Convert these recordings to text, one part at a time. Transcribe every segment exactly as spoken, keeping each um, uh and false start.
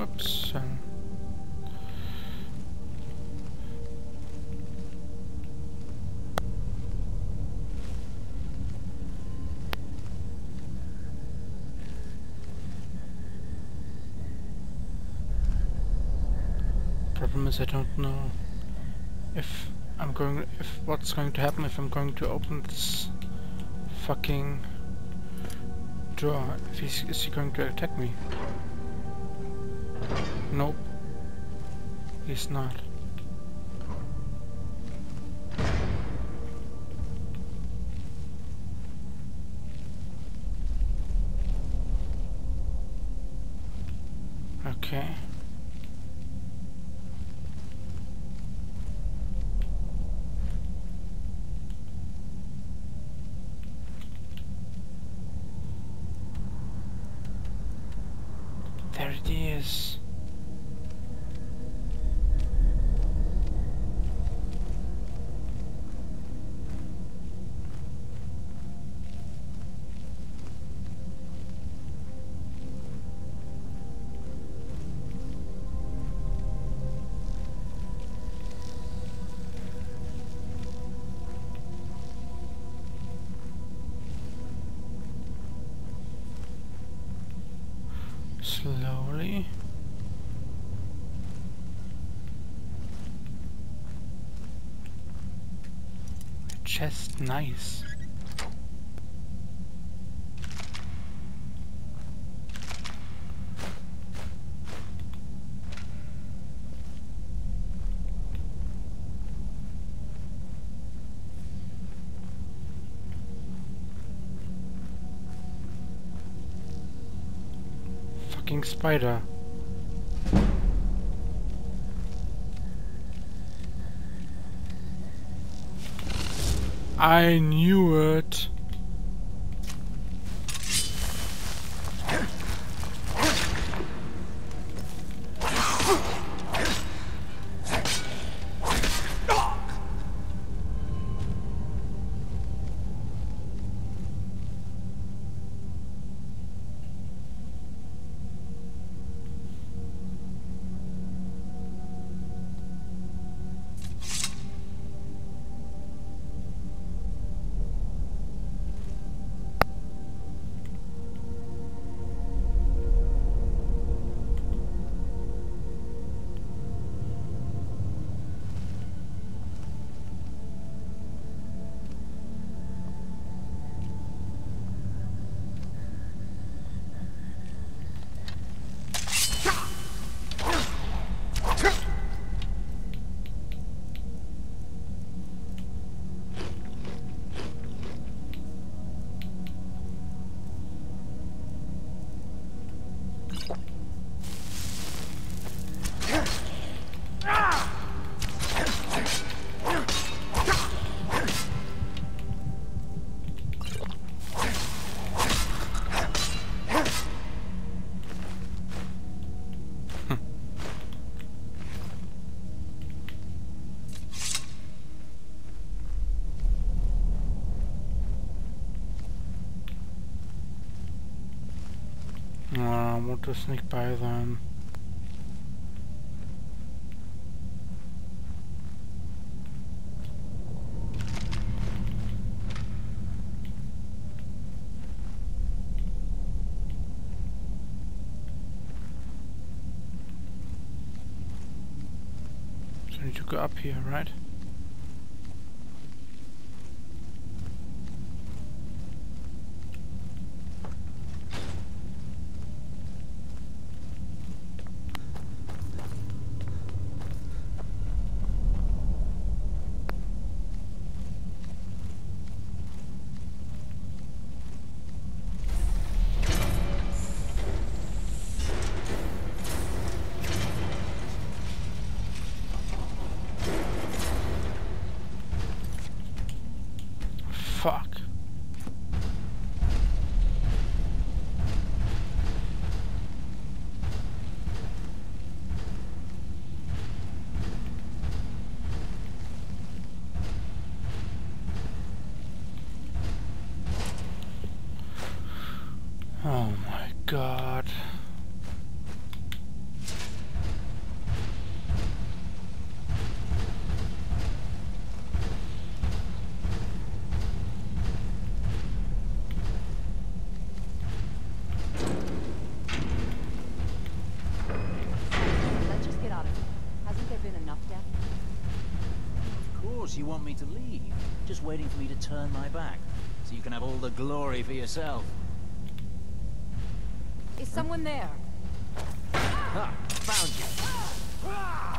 Whoops. Um, problem is I don't know if I'm going, if what's going to happen if I'm going to open this fucking door. If he's, is he going to attack me? Nope. He's not. Okay. There it is. Slowly. Chest, nice. Fucking spider. I knew it. No, I want to sneak by them. So I need to go up here, right? Fuck. Oh my god. want me to leave, just waiting for me to turn my back, so you can have all the glory for yourself. Is someone there? Ha! Found you!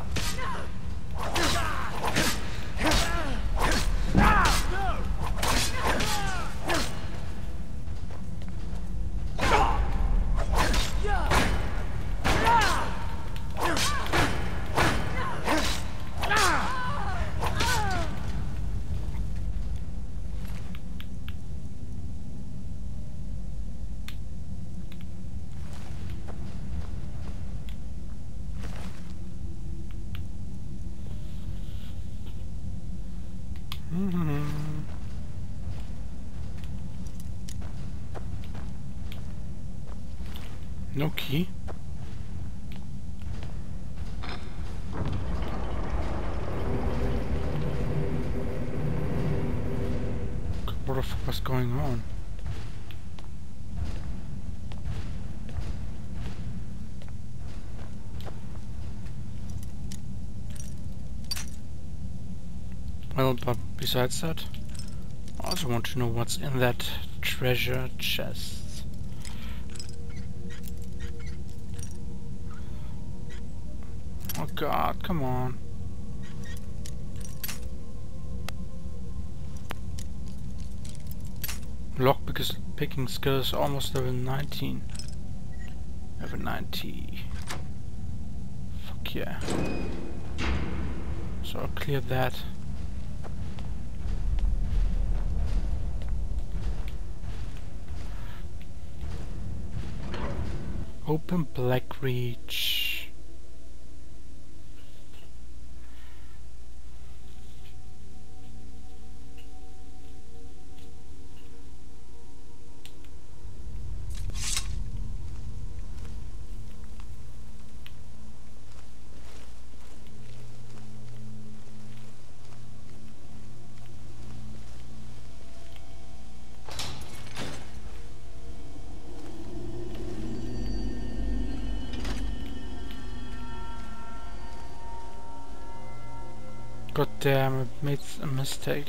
No key. What the fuck was going on? Well, but besides that, I also want to know what's in that treasure chest. Oh god, come on. Lock because picking skill is almost level nineteen. Level ninety. Fuck yeah. So I'll clear that. Open Black Reach. God damn, I made a mistake.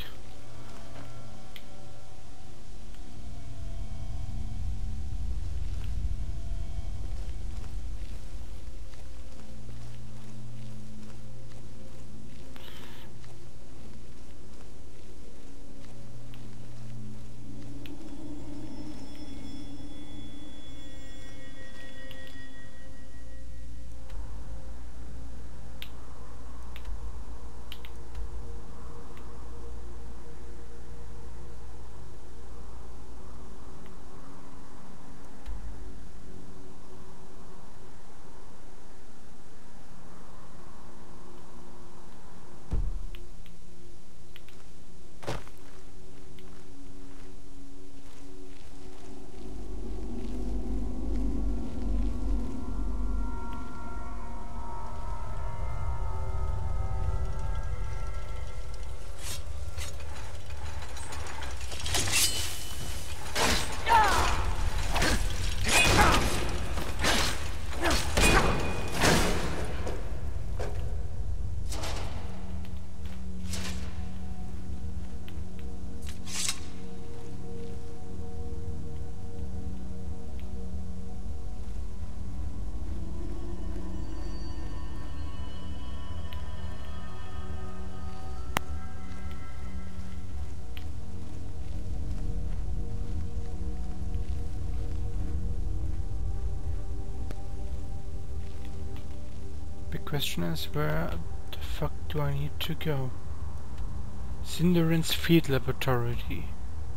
Question is, where the fuck do I need to go? Cinderin's Field Laboratory.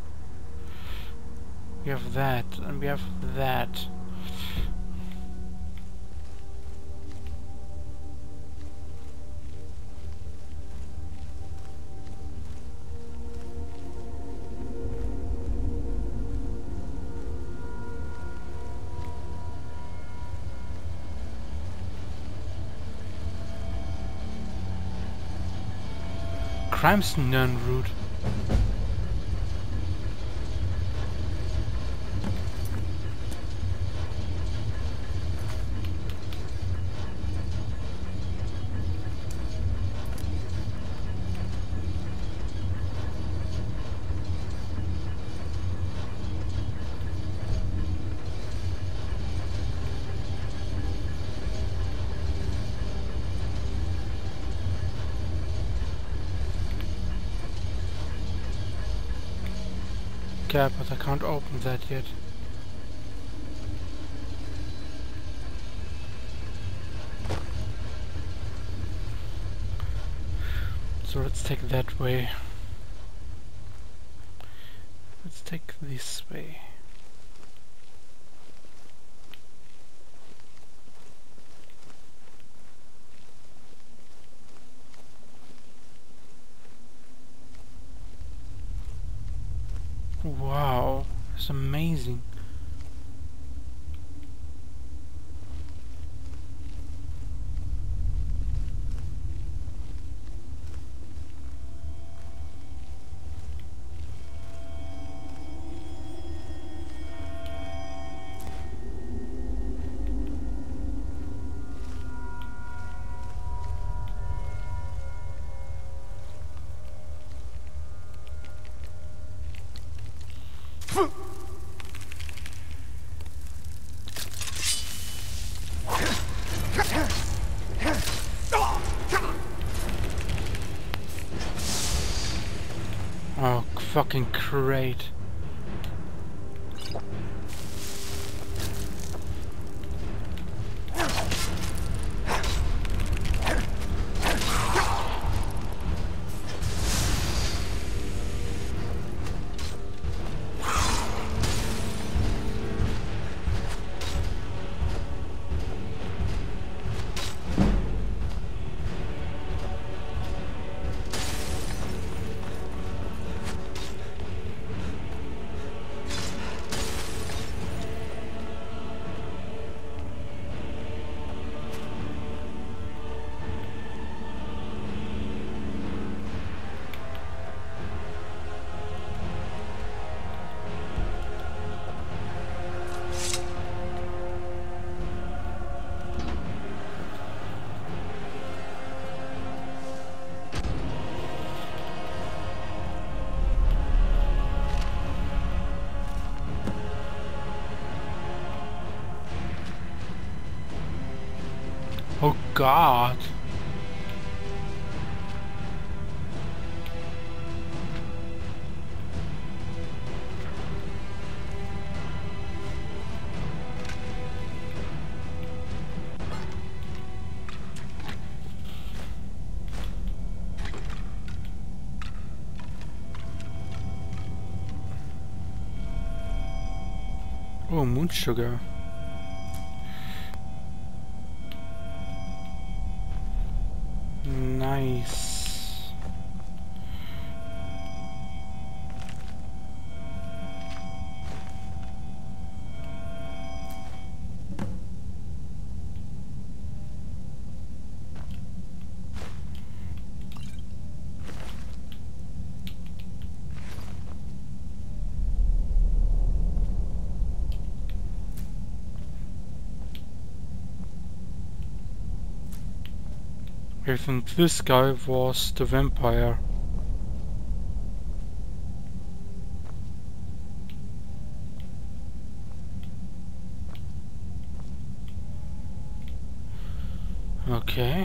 We have that, and we have that. Crimson Nun route. Yeah, but I can't open that yet. So let's take that way. Let's take this way. Wow, it's amazing. Oh, fucking great. Oh God. Oh, moon sugar. Nice. I think this guy was the vampire. Okay.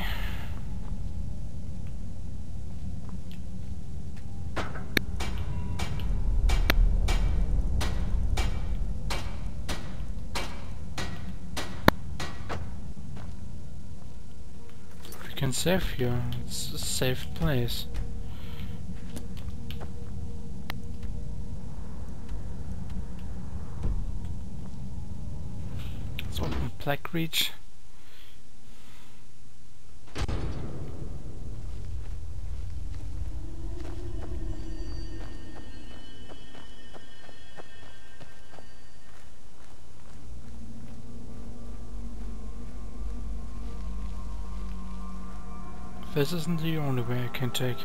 We can save here. It's a safe place. Let's open Blackreach. This isn't the only way I can take.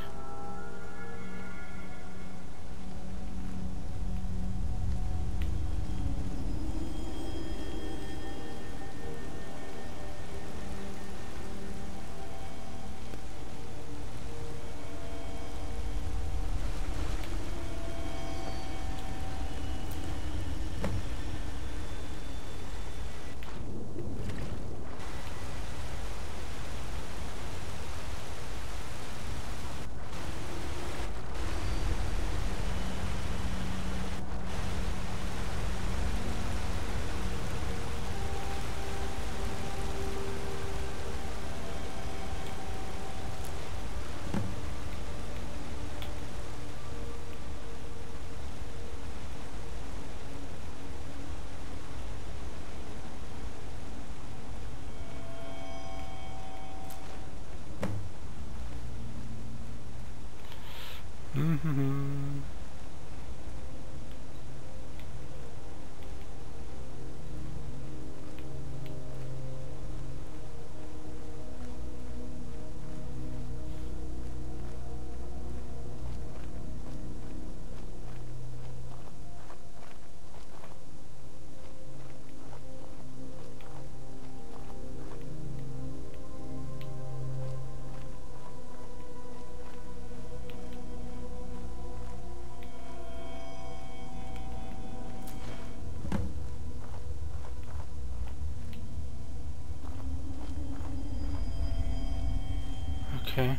Okay.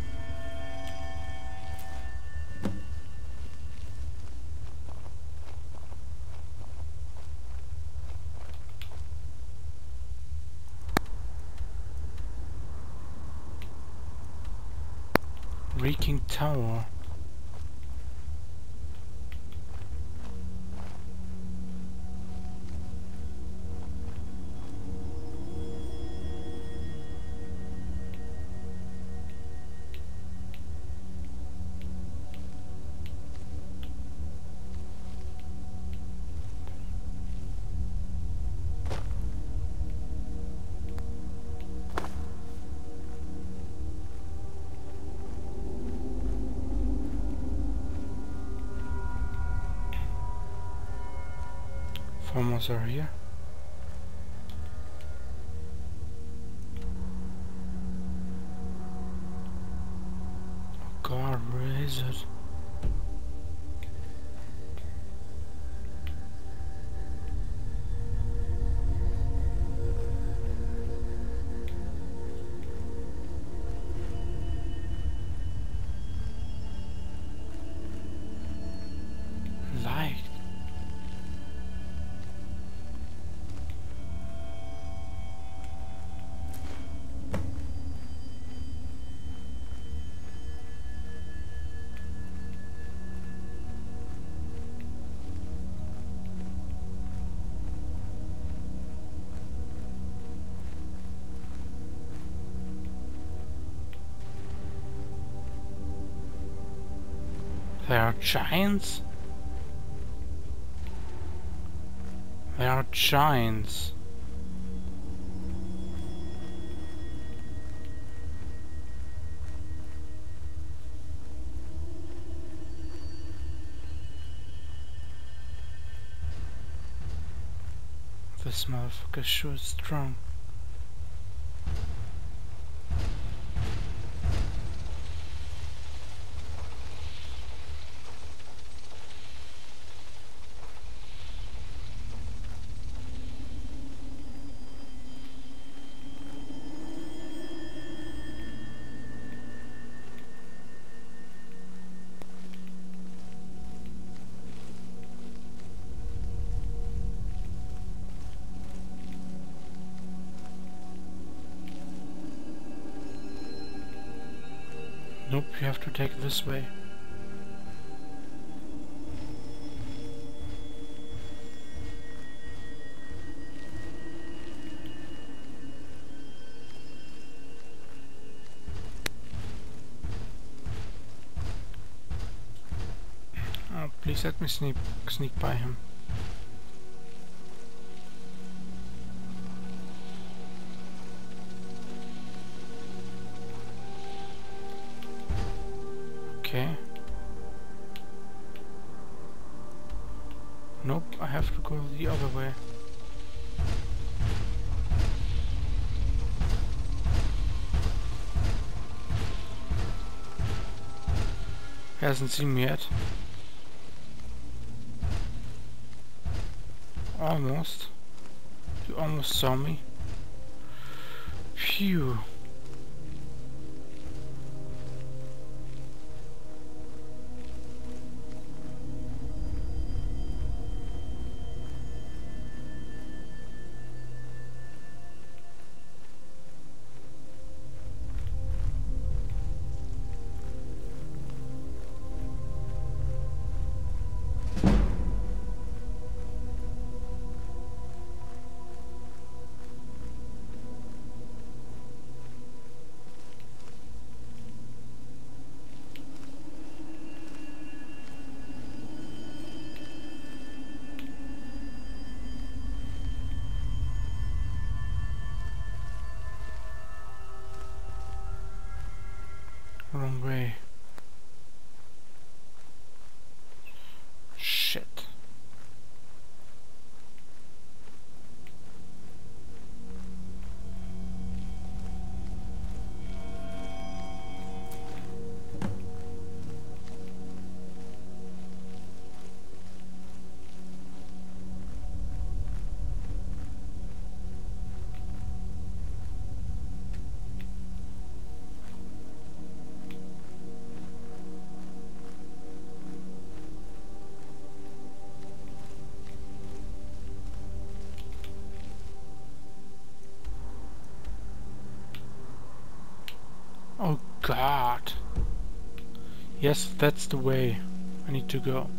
Reeking tower. Farmers are here. Oh God, where is it? Light. There are giants? There are giants. This motherfucker sure is strong. Nope, you have to take it this way. Oh, please let me sneak sneak by him. Okay. Nope, I have to go the other way. Hasn't seen me yet. Almost. You almost saw me. Phew. God. Yes, that's the way I need to go.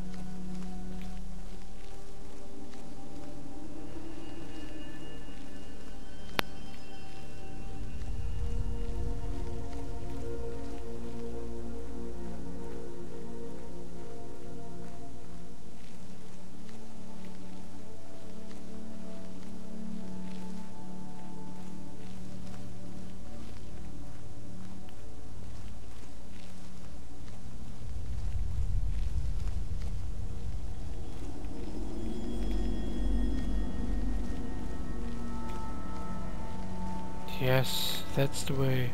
Yes, that's the way.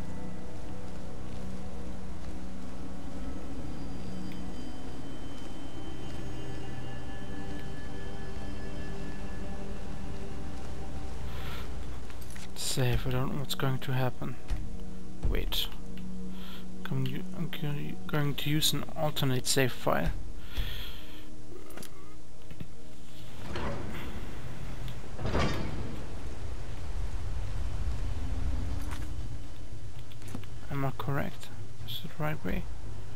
Save, I don't know what's going to happen. Wait. I'm, I'm going to use an alternate save file. Am I correct? Is it the right way?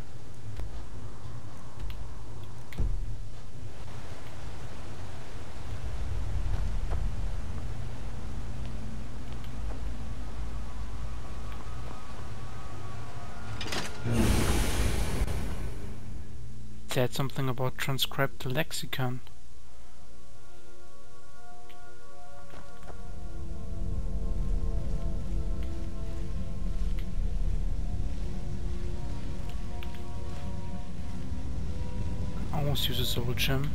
It said something about transcribe the lexicon. I almost use a soul gem.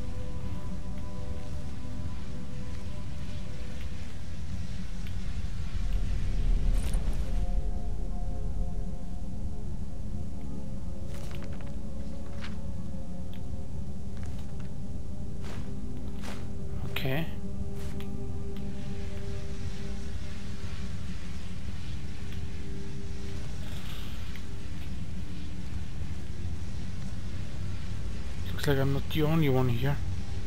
Okay. Looks like I'm not the only one here.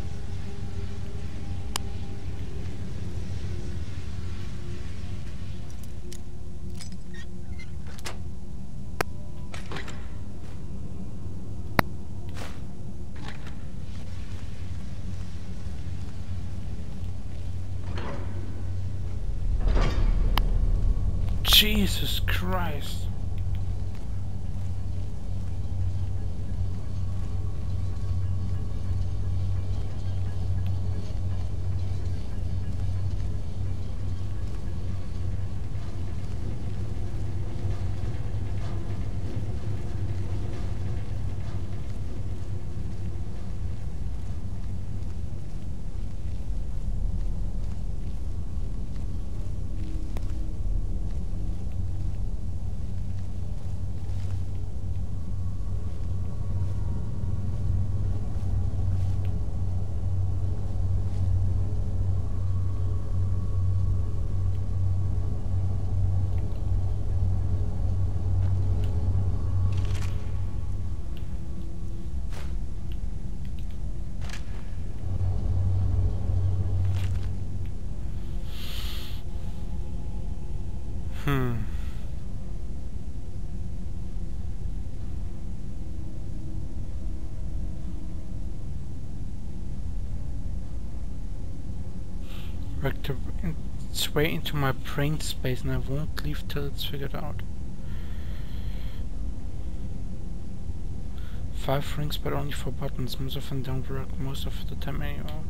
Jesus Christ. Hmm. Worked its way into my brain space and I won't leave till it's figured out. Five rings but only four buttons. Most of them don't work most of the time anymore.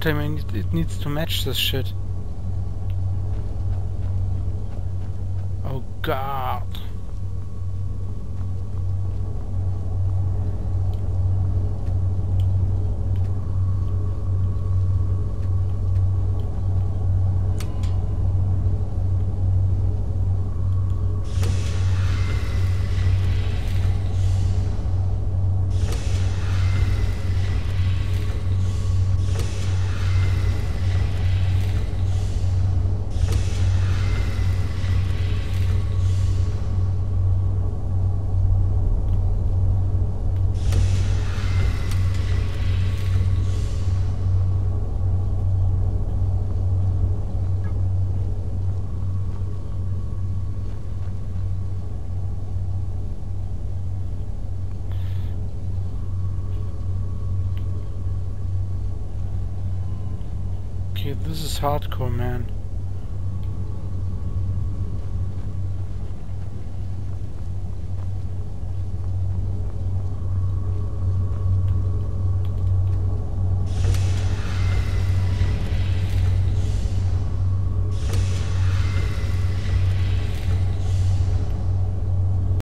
runtime, and it, it needs to match this shit. Oh god. Okay, this is hardcore, man.